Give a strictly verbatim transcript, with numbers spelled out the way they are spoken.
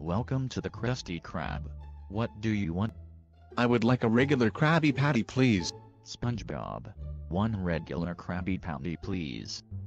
Welcome to the Krusty Krab. What do you want? I would like a regular Krabby Patty please. SpongeBob. One regular Krabby Patty please.